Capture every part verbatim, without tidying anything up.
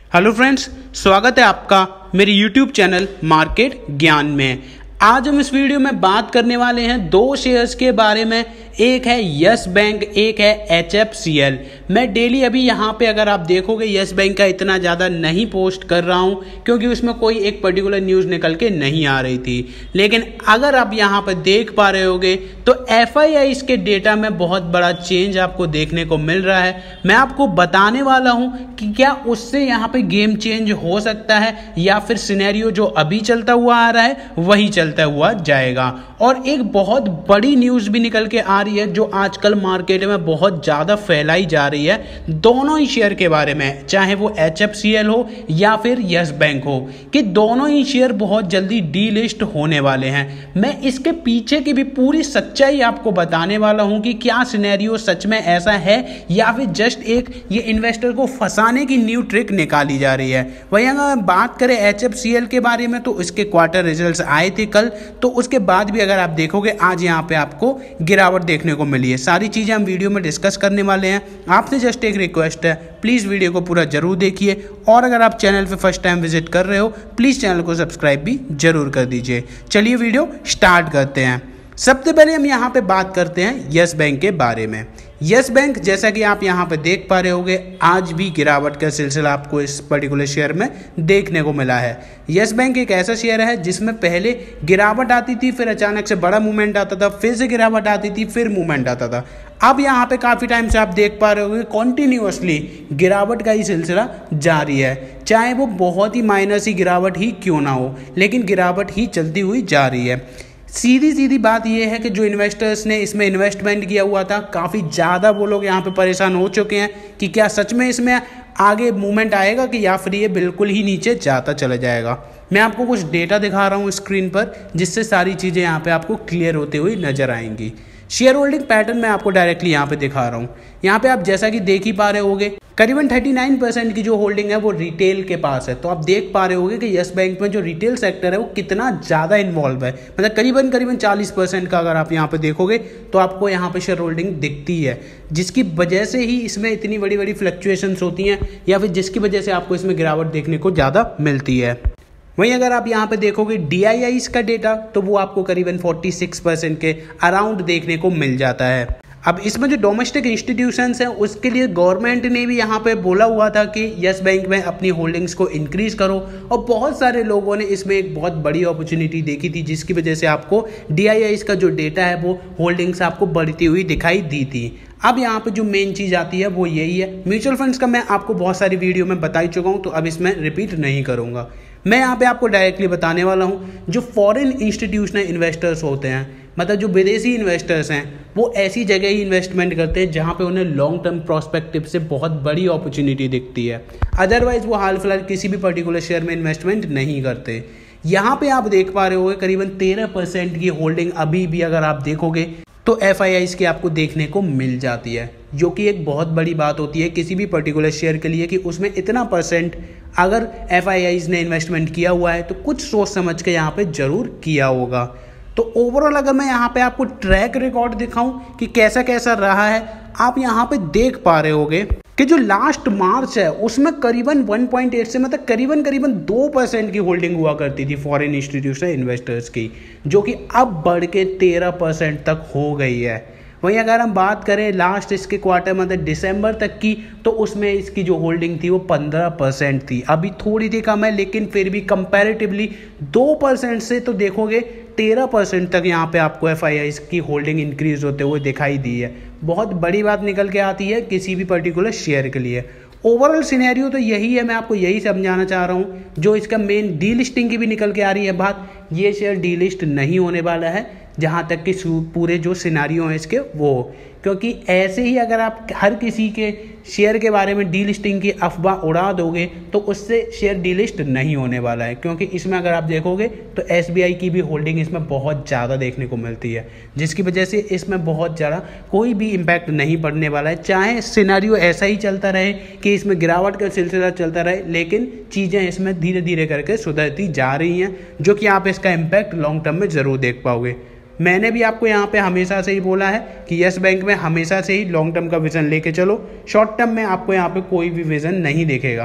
Hello friends, स्वागत है आपका मेरे यूट्यूब चैनल मार्केट ज्ञान में। आज हम इस वीडियो में बात करने वाले हैं दो शेयर्स के बारे में। एक है यस बैंक, एक है एच एफ सी एल। मैं डेली अभी यहाँ पे अगर आप देखोगे यस बैंक का इतना ज़्यादा नहीं पोस्ट कर रहा हूँ क्योंकि उसमें कोई एक पर्टिकुलर न्यूज़ निकल के नहीं आ रही थी। लेकिन अगर आप यहाँ पे देख पा रहे होगे तो एफ आई आई के डेटा में बहुत बड़ा चेंज आपको देखने को मिल रहा है। मैं आपको बताने वाला हूँ कि क्या उससे यहाँ पे गेम चेंज हो सकता है या फिर सिनेरियो जो अभी चलता हुआ आ रहा है वही चलता हुआ जाएगा। और एक बहुत बड़ी न्यूज़ भी निकल के आ रही है जो आजकल मार्केट में बहुत ज़्यादा फैलाई जा रही है दोनों ही शेयर के बारे में, चाहे वो एच एफ सी एल हो या फिर यस बैंक हो, कि दोनों ही शेयर बहुत जल्दी डीलिस्ट होने वाले हैं। मैं इसके पीछे की भी पूरी सच्चाई आपको बताने वाला हूं कि क्या सिनेरियो सच में ऐसा है या फिर जस्ट एक ये इन्वेस्टर को फंसाने की न्यू ट्रिक निकाली जा रही है। वहीं अगर बात करें एच एफ सी एल के बारे में तो इसके क्वार्टर रिजल्ट्स आए थे कल, तो उसके बाद भी अगर आप देखोगे आज यहाँ पे आपको गिरावट देखने को मिली है। सारी चीजें हम वीडियो में डिस्कस करने वाले हैं। आपसे जस्ट एक रिक्वेस्ट है, प्लीज वीडियो को पूरा जरूर देखिए और अगर आप चैनल पे फर्स्ट टाइम विजिट कर रहे हो प्लीज चैनल को सब्सक्राइब भी जरूर कर दीजिए। चलिए वीडियो स्टार्ट करते हैं। सबसे पहले हम यहाँ पे बात करते हैं यस बैंक के बारे में। यस बैंक, जैसा कि आप यहाँ पे देख पा रहे होगे, आज भी गिरावट का सिलसिला आपको इस पर्टिकुलर शेयर में देखने को मिला है। यस बैंक एक ऐसा शेयर है जिसमें पहले गिरावट आती थी, फिर अचानक से बड़ा मूवमेंट आता था, फिर से गिरावट आती थी, फिर मूवमेंट आता था। अब यहाँ पे काफ़ी टाइम से आप देख पा रहे होगे कॉन्टिन्यूअसली गिरावट का ही सिलसिला जारी है, चाहे वो बहुत ही माइनस ही गिरावट ही क्यों ना हो, लेकिन गिरावट ही चलती हुई जा रही है। सीधी सीधी बात यह है कि जो इन्वेस्टर्स ने इसमें इन्वेस्टमेंट किया हुआ था, काफ़ी ज़्यादा वो लोग यहाँ पे परेशान हो चुके हैं कि क्या सच में इसमें आगे मूवमेंट आएगा कि या फिर ये बिल्कुल ही नीचे जाता चला जाएगा। मैं आपको कुछ डेटा दिखा रहा हूँ स्क्रीन पर जिससे सारी चीज़ें यहाँ पे आपको क्लियर होते हुए नजर आएंगी। शेयर होल्डिंग पैटर्न मैं आपको डायरेक्टली यहाँ पे दिखा रहा हूँ। यहाँ पे आप जैसा कि देख ही पा रहे होगे करीबन उनतालीस परसेंट की जो होल्डिंग है वो रिटेल के पास है। तो आप देख पा रहे होगे कि यस बैंक में जो रिटेल सेक्टर है वो कितना ज़्यादा इन्वॉल्व है, मतलब करीबन करीबन चालीस परसेंट का अगर आप यहाँ पे देखोगे तो आपको यहाँ पे शेयर होल्डिंग दिखती है, जिसकी वजह से ही इसमें इतनी बड़ी बड़ी फ्लक्चुएशंस होती हैं या फिर जिसकी वजह से आपको इसमें गिरावट देखने को ज़्यादा मिलती है। वहीं अगर आप यहाँ पे देखोगे डी आई आई का डेटा तो वो आपको करीबन छियालीस परसेंट के अराउंड देखने को मिल जाता है। अब इसमें जो डोमेस्टिक इंस्टीट्यूशंस हैं उसके लिए गवर्नमेंट ने भी यहाँ पे बोला हुआ था कि यस बैंक में अपनी होल्डिंग्स को इंक्रीज करो, और बहुत सारे लोगों ने इसमें एक बहुत बड़ी अपॉर्चुनिटी देखी थी जिसकी वजह से आपको डी आई आई का जो डेटा है वो होल्डिंग्स आपको बढ़ती हुई दिखाई दी थी। अब यहाँ पे जो मेन चीज़ आती है वो यही है, म्यूचुअल फंड्स का मैं आपको बहुत सारी वीडियो में बता ही चुका हूँ तो अब इसमें रिपीट नहीं करूँगा। मैं यहाँ पे आपको डायरेक्टली बताने वाला हूँ जो फॉरेन इंस्टीट्यूशनल इन्वेस्टर्स होते हैं, मतलब जो विदेशी इन्वेस्टर्स हैं, वो ऐसी जगह ही इन्वेस्टमेंट करते हैं जहाँ पे उन्हें लॉन्ग टर्म प्रोस्पेक्टिव से बहुत बड़ी अपॉर्चुनिटी दिखती है। अदरवाइज वो हाल फिलहाल किसी भी पर्टिकुलर शेयर में इन्वेस्टमेंट नहीं करते। यहाँ पे आप देख पा रहे होगे करीबन तेरह परसेंट की होल्डिंग अभी भी अगर आप देखोगे तो एफ आई आई की आपको देखने को मिल जाती है, जो कि एक बहुत बड़ी बात होती है किसी भी पर्टिकुलर शेयर के लिए कि उसमें इतना परसेंट अगर एफ आई आई ने इन्वेस्टमेंट किया हुआ है तो कुछ सोच समझ के यहाँ पे जरूर किया होगा। तो ओवरऑल अगर मैं यहाँ पे आपको ट्रैक रिकॉर्ड दिखाऊं कि कैसा कैसा रहा है, आप यहाँ पे देख पा रहे होगे कि जो लास्ट मार्च है उसमें करीबन एक पॉइंट आठ से मतलब करीबन करीबन दो परसेंट की होल्डिंग हुआ करती थी फॉरेन इंस्टीट्यूशनल इन्वेस्टर्स की, जो कि अब बढ़ के तेरह परसेंट तक हो गई है। वहीं अगर हम बात करें लास्ट इसके क्वार्टर मतलब दिसंबर तक की तो उसमें इसकी जो होल्डिंग थी वो पंद्रह परसेंट थी। अभी थोड़ी सी कम है लेकिन फिर भी कंपैरेटिवली दो परसेंट से तो देखोगे तेरह परसेंट तक यहाँ पे आपको एफ आई आई की होल्डिंग इंक्रीज होते हुए दिखाई दी है। बहुत बड़ी बात निकल के आती है किसी भी पर्टिकुलर शेयर के लिए। ओवरऑल सिनेरियो तो यही है, मैं आपको यही समझाना चाह रहा हूँ। जो इसका मेन डी लिस्टिंग की भी निकल के आ रही है बात, ये शेयर डी लिस्ट नहीं होने वाला है जहाँ तक कि पूरे जो सिनारियो हैं इसके वो, क्योंकि ऐसे ही अगर आप हर किसी के शेयर के बारे में डी लिस्टिंग की अफवाह उड़ा दोगे तो उससे शेयर डी लिस्ट नहीं होने वाला है। क्योंकि इसमें अगर आप देखोगे तो एस बी आई की भी होल्डिंग इसमें बहुत ज़्यादा देखने को मिलती है, जिसकी वजह से इसमें बहुत ज़्यादा कोई भी इम्पैक्ट नहीं पड़ने वाला है। चाहे सिनारियो ऐसा ही चलता रहे कि इसमें गिरावट का सिलसिला चलता रहे, लेकिन चीज़ें इसमें धीरे धीरे करके सुधरती जा रही हैं, जो कि आप इसका इम्पैक्ट लॉन्ग टर्म में ज़रूर देख पाओगे। मैंने भी आपको यहाँ पे हमेशा से ही बोला है कि यस बैंक में हमेशा से ही लॉन्ग टर्म का विजन लेके चलो, शॉर्ट टर्म में आपको यहाँ पे कोई भी विजन नहीं देखेगा।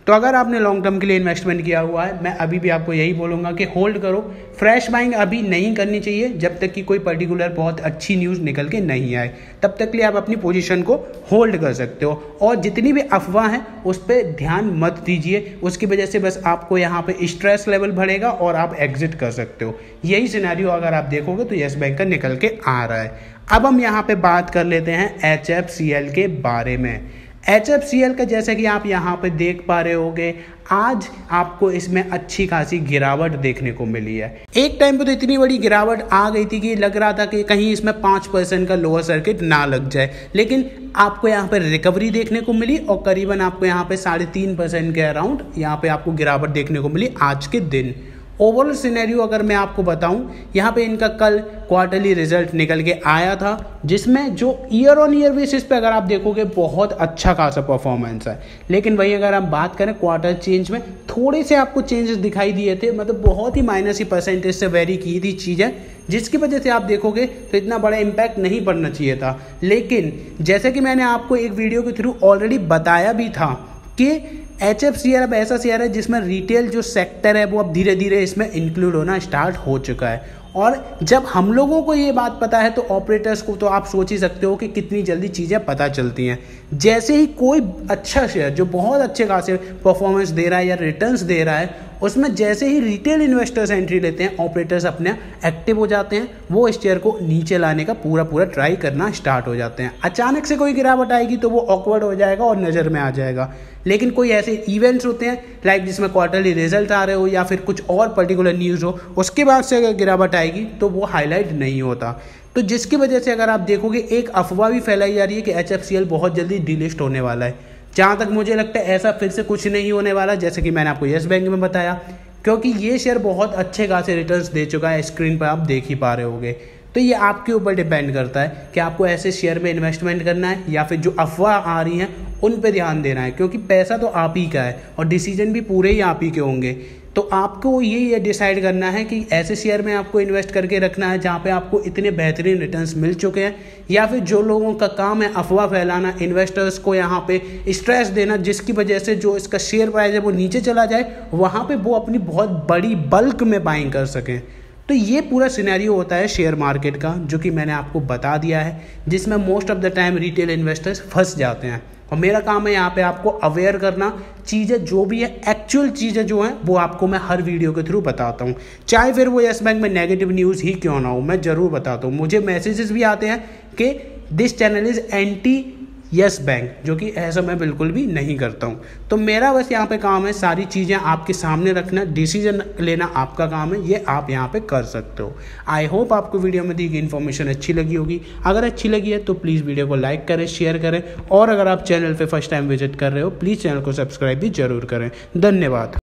तो अगर आपने लॉन्ग टर्म के लिए इन्वेस्टमेंट किया हुआ है, मैं अभी भी आपको यही बोलूँगा कि होल्ड करो। फ्रेश बाइंग अभी नहीं करनी चाहिए जब तक कि कोई पर्टिकुलर बहुत अच्छी न्यूज़ निकल के नहीं आए, तब तक के लिए आप अपनी पोजीशन को होल्ड कर सकते हो। और जितनी भी अफवाह है उस पर ध्यान मत दीजिए, उसकी वजह से बस आपको यहाँ पे स्ट्रेस लेवल बढ़ेगा और आप एग्जिट कर सकते हो। यही सिनेरियो अगर आप देखोगे तो येस बैंक का निकल के आ रहा है। अब हम यहाँ पे बात कर लेते हैं एच एफ सी एल के बारे में। एच एफ सी एल का जैसे कि आप यहाँ पे देख पा रहे होगे, आज आपको इसमें अच्छी खासी गिरावट देखने को मिली है। एक टाइम पे तो इतनी बड़ी गिरावट आ गई थी कि लग रहा था कि कहीं इसमें पाँच परसेंट का लोअर सर्किट ना लग जाए, लेकिन आपको यहाँ पे रिकवरी देखने को मिली और करीबन आपको यहाँ पे साढ़े तीन परसेंट के अराउंड यहाँ पे आपको गिरावट देखने को मिली आज के दिन। ओवरऑल सिनेरियो अगर मैं आपको बताऊं, यहाँ पे इनका कल क्वार्टरली रिजल्ट निकल के आया था, जिसमें जो ईयर ऑन ईयर बेसिस पे अगर आप देखोगे बहुत अच्छा खासा परफॉर्मेंस है। लेकिन वही अगर हम बात करें क्वार्टर चेंज में, थोड़े से आपको चेंजेस दिखाई दिए थे, मतलब बहुत ही माइनस ही परसेंटेज से वेरी की थी चीज़ें, जिसकी वजह से आप देखोगे तो इतना बड़ा इम्पैक्ट नहीं पड़ना चाहिए था। लेकिन जैसे कि मैंने आपको एक वीडियो के थ्रू ऑलरेडी बताया भी था कि एच एफ सी एल अब ऐसा शेयर है जिसमें रिटेल जो सेक्टर है वो अब धीरे धीरे इसमें इंक्लूड होना स्टार्ट हो चुका है। और जब हम लोगों को ये बात पता है तो ऑपरेटर्स को तो आप सोच ही सकते हो कि कितनी जल्दी चीज़ें पता चलती हैं। जैसे ही कोई अच्छा शेयर जो बहुत अच्छे खासे परफॉर्मेंस दे रहा है या रिटर्न्स दे रहा है, उसमें जैसे ही रिटेल इन्वेस्टर्स एंट्री लेते हैं, ऑपरेटर्स अपने एक्टिव हो जाते हैं, वो इस शेयर को नीचे लाने का पूरा पूरा ट्राई करना स्टार्ट हो जाते हैं। अचानक से कोई गिरावट आएगी तो वो ऑकवर्ड हो जाएगा और नज़र में आ जाएगा। लेकिन कोई ऐसे इवेंट्स होते हैं लाइक जिसमें क्वार्टरली रिजल्ट आ रहे हो या फिर कुछ और पर्टिकुलर न्यूज़ हो, उसके बाद से अगर गिरावट आएगी तो वो हाईलाइट नहीं होता। तो जिसकी वजह से अगर आप देखोगे एक अफवाह भी फैलाई जा रही है कि एच एफ सी एल बहुत जल्दी डिलिस्ट होने वाला है। जहाँ तक मुझे लगता है ऐसा फिर से कुछ नहीं होने वाला, जैसे कि मैंने आपको येस बैंक में बताया, क्योंकि ये शेयर बहुत अच्छे खासे रिटर्न्स दे चुका है, स्क्रीन पर आप देख ही पा रहे होगे। तो ये आपके ऊपर डिपेंड करता है कि आपको ऐसे शेयर में इन्वेस्टमेंट करना है या फिर जो अफवाह आ रही हैं उन पे ध्यान देना है, क्योंकि पैसा तो आप ही का है और डिसीजन भी पूरे ही आप ही के होंगे। तो आपको ये ये डिसाइड करना है कि ऐसे शेयर में आपको इन्वेस्ट करके रखना है जहाँ पे आपको इतने बेहतरीन रिटर्न्स मिल चुके हैं, या फिर जो लोगों का काम है अफवाह फैलाना, इन्वेस्टर्स को यहाँ पे स्ट्रेस देना, जिसकी वजह से जो इसका शेयर प्राइस है वो नीचे चला जाए, वहाँ पे वो अपनी बहुत बड़ी बल्क में बाइंग कर सकें। तो ये पूरा सिनेरियो होता है शेयर मार्केट का, जो कि मैंने आपको बता दिया है, जिसमें most of the time retail investors फंस जाते हैं। और मेरा काम है यहाँ पे आपको अवेयर करना, चीज़ें जो भी है एक्चुअल चीज़ें जो हैं वो आपको मैं हर वीडियो के थ्रू बताता हूँ, चाहे फिर वो येस बैंक में नेगेटिव न्यूज़ ही क्यों ना हो, मैं ज़रूर बताता हूँ। मुझे मैसेजेस भी आते हैं कि this channel is anti yes bank, जो कि ऐसा मैं बिल्कुल भी नहीं करता हूँ। तो मेरा बस यहाँ पे काम है सारी चीज़ें आपके सामने रखना, डिसीजन लेना आपका काम है, ये आप यहाँ पे कर सकते हो। आई होप आपको वीडियो में दी गई इन्फॉर्मेशन अच्छी लगी होगी। अगर अच्छी लगी है तो प्लीज़ वीडियो को लाइक करें, शेयर करें, और अगर आप चैनल पर फर्स्ट टाइम विजिट कर रहे हो प्लीज़ चैनल को सब्सक्राइब भी जरूर करें। धन्यवाद।